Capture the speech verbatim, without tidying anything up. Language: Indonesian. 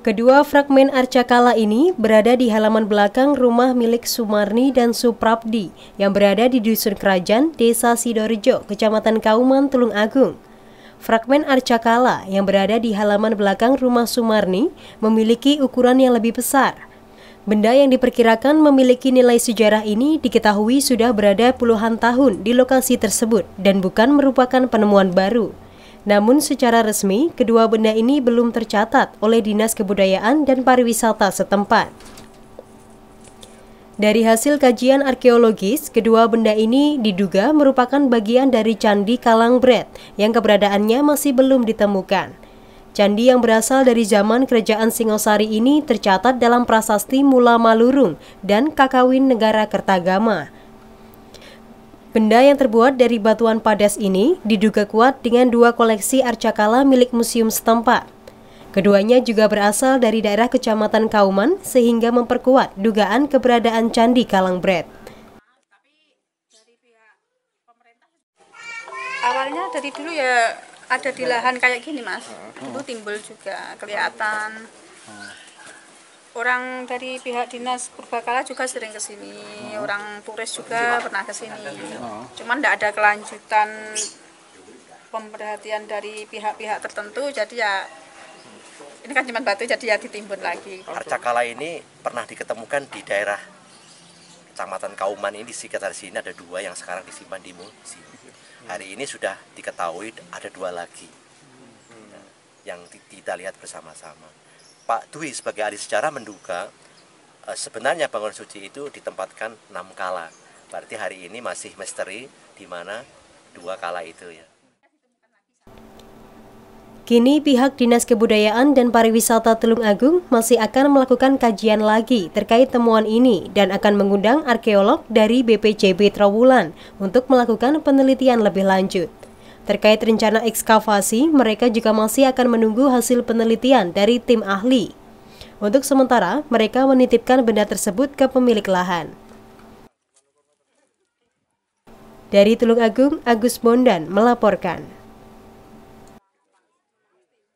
Kedua fragmen arcakala ini berada di halaman belakang rumah milik Sumarni dan Suprapdi yang berada di Dusun Kerajaan, Desa Sidorejo, Kecamatan Kauman, Tulung Agung. Fragmen arcakala yang berada di halaman belakang rumah Sumarni memiliki ukuran yang lebih besar. Benda yang diperkirakan memiliki nilai sejarah ini diketahui sudah berada puluhan tahun di lokasi tersebut dan bukan merupakan penemuan baru. Namun secara resmi, kedua benda ini belum tercatat oleh Dinas Kebudayaan dan Pariwisata setempat. Dari hasil kajian arkeologis, kedua benda ini diduga merupakan bagian dari Candi Kalangbret yang keberadaannya masih belum ditemukan. Candi yang berasal dari zaman Kerajaan Singosari ini tercatat dalam prasasti Mula Malurung dan Kakawin Negara Kertagama. Benda yang terbuat dari batuan padas ini diduga kuat dengan dua koleksi arcakala milik museum setempat. Keduanya juga berasal dari daerah Kecamatan Kauman sehingga memperkuat dugaan keberadaan Candi Kalangbret. Awalnya dari dulu ya ada di lahan kayak gini, Mas. Dulu timbul juga kelihatan. Orang dari pihak dinas Purbakala juga sering ke sini, oh. Orang turis juga pernah ke sini. Oh. Cuman tidak ada kelanjutan pemerhatian dari pihak-pihak tertentu, jadi ya ini kan cuma batu, jadi ya ditimbun lagi. Arcakala ini pernah diketemukan di daerah Kecamatan Kauman ini, di sekitar sini ada dua yang sekarang disimpan di museum. Hari ini sudah diketahui ada dua lagi yang kita lihat bersama-sama. Pak Dwi sebagai ahli sejarah menduga e, sebenarnya bangunan suci itu ditempatkan enam kala. Berarti hari ini masih misteri di mana dua kala itu ya. Kini pihak Dinas Kebudayaan dan Pariwisata Tulung Agung masih akan melakukan kajian lagi terkait temuan ini dan akan mengundang arkeolog dari B P C B Trowulan untuk melakukan penelitian lebih lanjut. Terkait rencana ekskavasi, mereka juga masih akan menunggu hasil penelitian dari tim ahli. Untuk sementara, mereka menitipkan benda tersebut ke pemilik lahan. Dari Tulung Agung, Agus Bondan melaporkan.